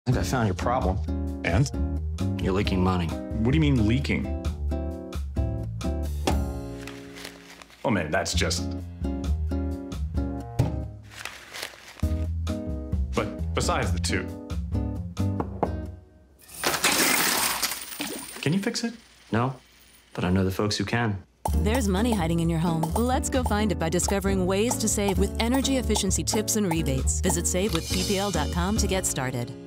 I think I found your problem. And? You're leaking money. What do you mean leaking? Oh man, that's just... But besides the two, can you fix it? No, but I know the folks who can. There's money hiding in your home. Let's go find it by discovering ways to save with energy efficiency tips and rebates. Visit savewithppl.com to get started.